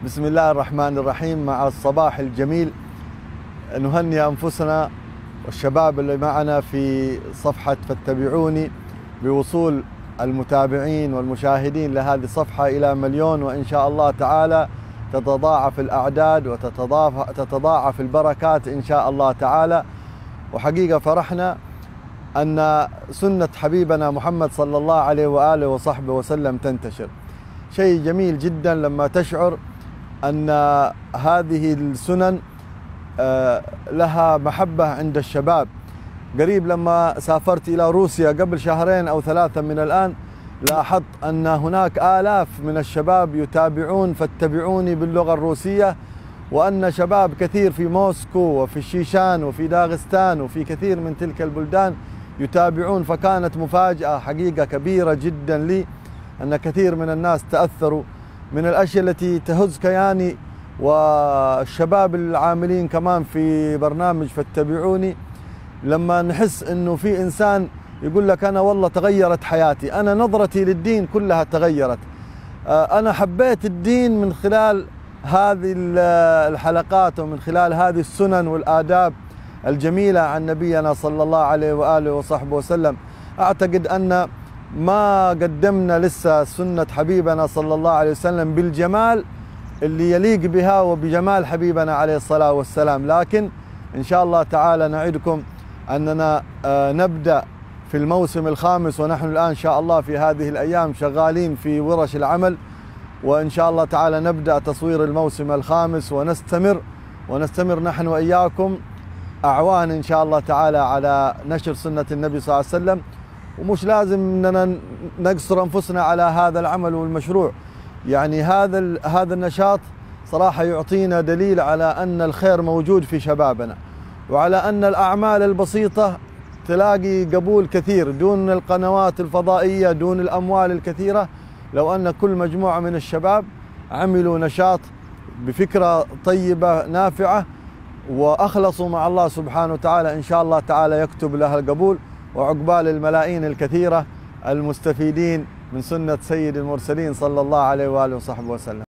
بسم الله الرحمن الرحيم. مع الصباح الجميل نهنئ أنفسنا والشباب اللي معنا في صفحة فاتبعوني بوصول المتابعين والمشاهدين لهذه الصفحة إلى 1,000,000، وإن شاء الله تعالى تتضاعف الأعداد وتتضاعف البركات إن شاء الله تعالى. وحقيقة فرحنا أن سنة حبيبنا محمد صلى الله عليه وآله وصحبه وسلم تنتشر. شيء جميل جدا لما تشعر أن هذه السنن لها محبة عند الشباب. قريب لما سافرت إلى روسيا قبل 2 أو 3 من الآن، لاحظت أن هناك آلاف من الشباب يتابعون فاتبعوني باللغة الروسية، وأن شباب كثير في موسكو وفي الشيشان وفي داغستان وفي كثير من تلك البلدان يتابعون. فكانت مفاجأة حقيقة كبيرة جدا لي أن كثير من الناس تأثروا من الأشياء التي تهز كياني والشباب العاملين كمان في برنامج فاتبعوني. لما نحس أنه في إنسان يقول لك أنا والله تغيرت حياتي، أنا نظرتي للدين كلها تغيرت، أنا حبيت الدين من خلال هذه الحلقات ومن خلال هذه السنن والآداب الجميلة عن نبينا صلى الله عليه وآله وصحبه وسلم. أعتقد أن ما قدمنا لسه سنة حبيبنا صلى الله عليه وسلم بالجمال اللي يليق بها وبجمال حبيبنا عليه الصلاة والسلام، لكن إن شاء الله تعالى نعدكم أننا نبدأ في الموسم الخامس، ونحن الآن إن شاء الله في هذه الأيام شغالين في ورش العمل، وإن شاء الله تعالى نبدأ تصوير الموسم الخامس ونستمر نحن وإياكم أعوان إن شاء الله تعالى على نشر سنة النبي صلى الله عليه وسلم. ومش لازم أننا نقصر أنفسنا على هذا العمل والمشروع، يعني هذا النشاط صراحة يعطينا دليل على أن الخير موجود في شبابنا، وعلى أن الأعمال البسيطة تلاقي قبول كثير دون القنوات الفضائية، دون الأموال الكثيرة. لو أن كل مجموعة من الشباب عملوا نشاط بفكرة طيبة نافعة وأخلصوا مع الله سبحانه وتعالى، إن شاء الله تعالى يكتب لها القبول، وعقبال الملايين الكثيرة المستفيدين من سنة سيد المرسلين صلى الله عليه وآله وصحبه وسلم.